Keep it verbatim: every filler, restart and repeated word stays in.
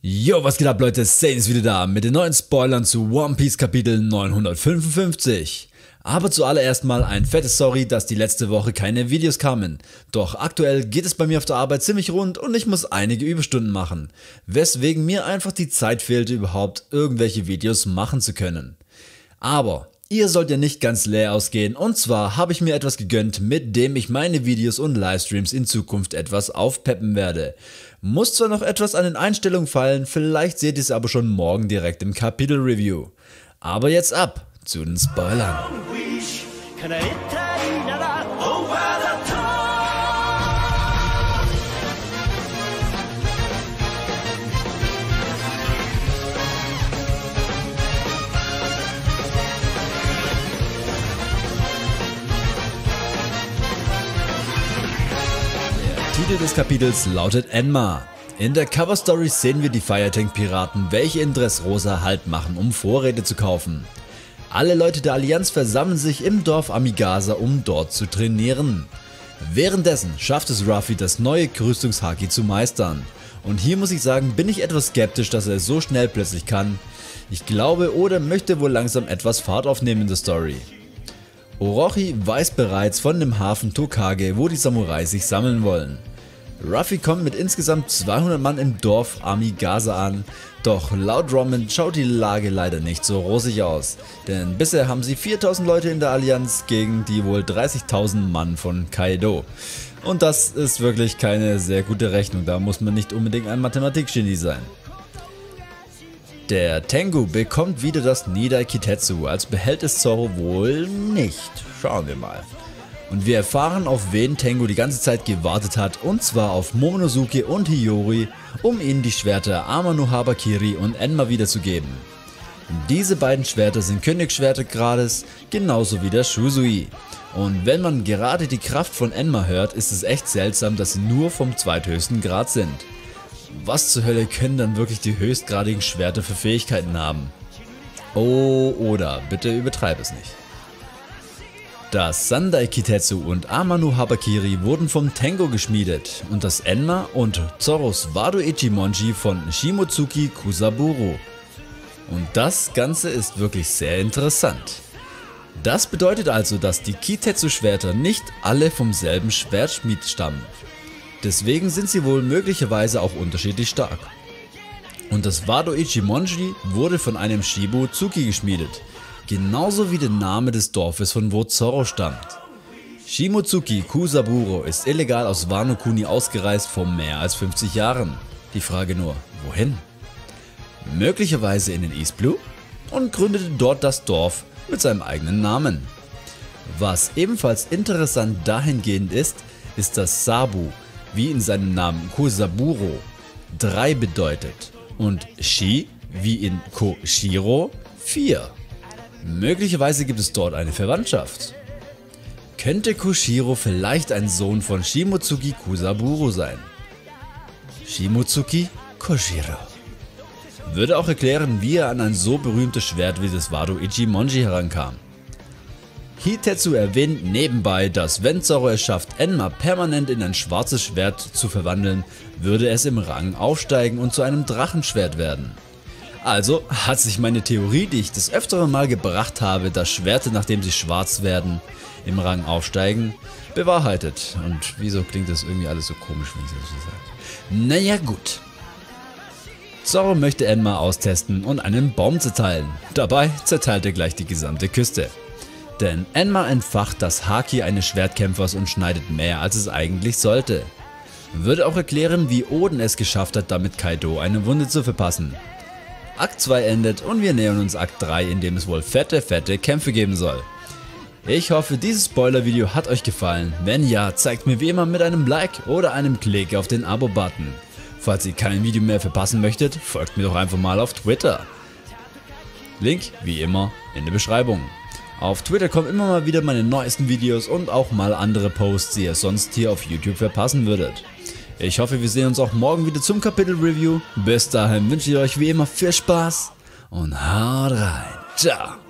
Yo, was geht ab Leute, Sane ist wieder da mit den neuen Spoilern zu One Piece Kapitel neunhundertfünfundfünfzig. Aber zuallererst mal ein fettes Sorry, dass die letzte Woche keine Videos kamen. Doch aktuell geht es bei mir auf der Arbeit ziemlich rund und ich muss einige Überstunden machen. Weswegen mir einfach die Zeit fehlte, überhaupt irgendwelche Videos machen zu können. Aber ihr sollt ja nicht ganz leer ausgehen, und zwar habe ich mir etwas gegönnt, mit dem ich meine Videos und Livestreams in Zukunft etwas aufpeppen werde. Muss zwar noch etwas an den Einstellungen fallen, vielleicht seht ihr es aber schon morgen direkt im Kapitel-Review. Aber jetzt ab zu den Spoilern. Der Titel des Kapitels lautet Enma. In der Coverstory sehen wir die Firetank-Piraten, welche in Dressrosa Halt machen, um Vorräte zu kaufen. Alle Leute der Allianz versammeln sich im Dorf Amigasa, um dort zu trainieren. Währenddessen schafft es Ruffy, das neue Rüstungshaki zu meistern. Und hier muss ich sagen, bin ich etwas skeptisch, dass er es so schnell plötzlich kann. Ich glaube, Oda möchte wohl langsam etwas Fahrt aufnehmen in der Story. Orochi weiß bereits von dem Hafen Tokage, wo die Samurai sich sammeln wollen. Ruffy kommt mit insgesamt zweihundert Mann im Dorf Amigasa an, doch laut Roman schaut die Lage leider nicht so rosig aus, denn bisher haben sie viertausend Leute in der Allianz gegen die wohl dreißigtausend Mann von Kaido. Und das ist wirklich keine sehr gute Rechnung, da muss man nicht unbedingt ein Mathematikgenie sein. Der Tengu bekommt wieder das Nidai Kitetsu, als behält es Zoro wohl nicht. Schauen wir mal. Und wir erfahren, auf wen Tengu die ganze Zeit gewartet hat, und zwar auf Momonosuke und Hiyori, um ihnen die Schwerter Ama no Habakiri und Enma wiederzugeben. Diese beiden Schwerter sind Königsschwerter Grades, genauso wie der Shusui. Und wenn man gerade die Kraft von Enma hört, ist es echt seltsam, dass sie nur vom zweithöchsten Grad sind. Was zur Hölle können dann wirklich die höchstgradigen Schwerter für Fähigkeiten haben? Oh, oder bitte übertreib es nicht. Das Sandai Kitetsu und Ama no Habakiri wurden vom Tengu geschmiedet und das Enma und Zoros Wado Ichimonji von Shimotsuki Kusaburo. Und das Ganze ist wirklich sehr interessant. Das bedeutet also, dass die Kitetsu-Schwerter nicht alle vom selben Schwertschmied stammen. Deswegen sind sie wohl möglicherweise auch unterschiedlich stark. Und das Wado Ichimonji wurde von einem Shibutsuki geschmiedet, genauso wie der Name des Dorfes, von wo Zoro stammt. Shimotsuki Kusaburo ist illegal aus Wano Kuni ausgereist vor mehr als fünfzig Jahren. Die Frage nur, wohin? Möglicherweise in den East Blue und gründete dort das Dorf mit seinem eigenen Namen. Was ebenfalls interessant dahingehend ist, ist, dass Sabu, wie in seinem Namen Kusaburo, drei bedeutet und Shi, wie in Koshiro, vier. Möglicherweise gibt es dort eine Verwandtschaft. Könnte Koshiro vielleicht ein Sohn von Shimotsuki Kusaburo sein? Shimotsuki Koshiro. Würde auch erklären, wie er an ein so berühmtes Schwert wie das Wado Ichimonji herankam. Hitetsu erwähnt nebenbei, dass wenn Zoro es schafft, Enma permanent in ein schwarzes Schwert zu verwandeln, würde es im Rang aufsteigen und zu einem Drachenschwert werden. Also hat sich meine Theorie, die ich das öftere Mal gebracht habe, dass Schwerter, nachdem sie schwarz werden, im Rang aufsteigen, bewahrheitet. Und wieso klingt das irgendwie alles so komisch, wenn ich das so sage? Naja gut. Zoro möchte Enma austesten und einen Baum zerteilen. Dabei zerteilt er gleich die gesamte Küste. Denn Enma entfacht das Haki eines Schwertkämpfers und schneidet mehr, als es eigentlich sollte. Würde auch erklären, wie Oden es geschafft hat, damit Kaido eine Wunde zu verpassen. Akt zwei endet und wir nähern uns Akt drei, in dem es wohl fette, fette Kämpfe geben soll. Ich hoffe, dieses Spoiler-Video hat euch gefallen. Wenn ja, zeigt mir wie immer mit einem Like oder einem Klick auf den Abo-Button. Falls ihr kein Video mehr verpassen möchtet, folgt mir doch einfach mal auf Twitter. Link wie immer in der Beschreibung. Auf Twitter kommen immer mal wieder meine neuesten Videos und auch mal andere Posts, die ihr sonst hier auf YouTube verpassen würdet. Ich hoffe, wir sehen uns auch morgen wieder zum Kapitel-Review. Bis dahin wünsche ich euch wie immer viel Spaß und haut rein. Ciao.